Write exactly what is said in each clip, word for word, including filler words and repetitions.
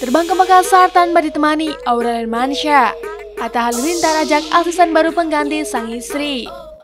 Terbang ke Makassar tanpa ditemani Aurel Hermansyah. Atta Halilintar ajak asisten baru pengganti sang istri.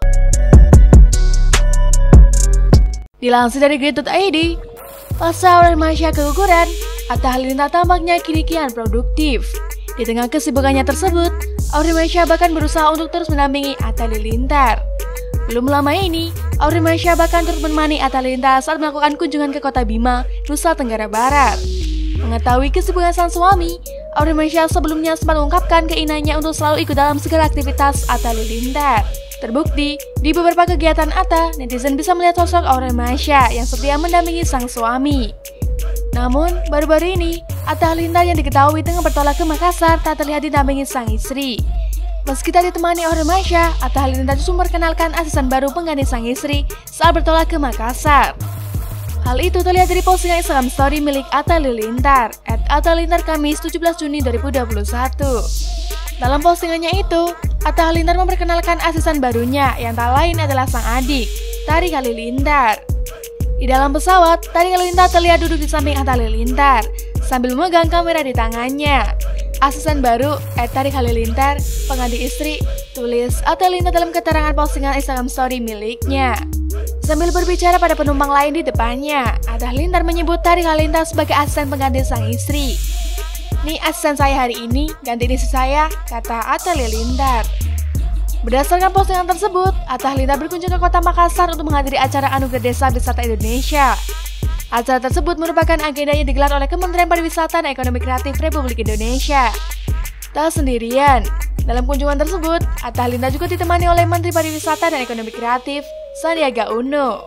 Dilansir dari grid titik i d, pasca Aurel Hermansyah keguguran, Atta Halilintar tampaknya kini kian produktif. Di tengah kesibukannya tersebut, Aurel Hermansyah bahkan berusaha untuk terus mendampingi Atta Halilintar. Belum lama ini, Aurel Hermansyah bahkan turut menemani Atta Halilintar saat melakukan kunjungan ke kota Bima, Nusa Tenggara Barat. Mengetahui kesibukan sang suami, Aurel Hermansyah sebelumnya sempat mengungkapkan keinginannya untuk selalu ikut dalam segala aktivitas Atta Halilintar. Terbukti, di beberapa kegiatan Atta, netizen bisa melihat sosok Aurel Hermansyah yang setia mendampingi sang suami. Namun, baru-baru ini, Atta Halilintar yang diketahui tengah bertolak ke Makassar tak terlihat didampingi sang istri. Meski tak ditemani Aurel Hermansyah, Atta Halilintar justru memperkenalkan asisten baru pengganti sang istri saat bertolak ke Makassar. Hal itu terlihat dari postingan Instagram Story milik Atta Halilintar, et atta halilintar Kamis tujuh belas Juni dua ribu dua puluh satu. Dalam postingannya itu, Atta Halilintar memperkenalkan asisten barunya yang tak lain adalah sang adik, Tarik Halilintar. Di dalam pesawat, Tarik Halilintar terlihat duduk di samping Atta Halilintar sambil memegang kamera di tangannya. Asisten baru, et Tarik Halilintar, pengganti istri, tulis Atta Halilintar dalam keterangan postingan Instagram Story miliknya. Sambil berbicara pada penumpang lain di depannya, Atta Halilintar menyebut Tarik Halilintar sebagai asisten pengganti sang istri. "Nih asisten saya hari ini, ganti istri saya," kata Atta Halilintar. Berdasarkan postingan tersebut, Atta Halilintar berkunjung ke kota Makassar untuk menghadiri acara Anugerah Desa Wisata Indonesia. Acara tersebut merupakan agenda yang digelar oleh Kementerian Pariwisata dan Ekonomi Kreatif Republik Indonesia. Tak sendirian, dalam kunjungan tersebut, Atta Halilintar juga ditemani oleh Menteri Pariwisata dan Ekonomi Kreatif, Sandiaga Uno.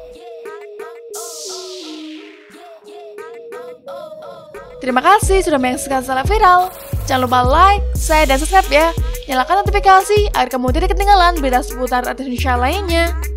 Terima kasih sudah menyaksikan Salah Viral. Jangan lupa like, share, dan subscribe ya. Nyalakan notifikasi agar kamu tidak ketinggalan berita seputar artis Indonesia lainnya.